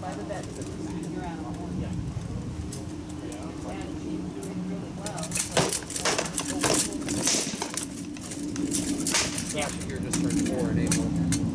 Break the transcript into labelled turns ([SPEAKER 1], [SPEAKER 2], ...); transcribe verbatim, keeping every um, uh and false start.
[SPEAKER 1] by the vet that was seeing your animal.
[SPEAKER 2] Yeah.
[SPEAKER 1] And she's doing really well.
[SPEAKER 2] So actually, you're just turned four in April.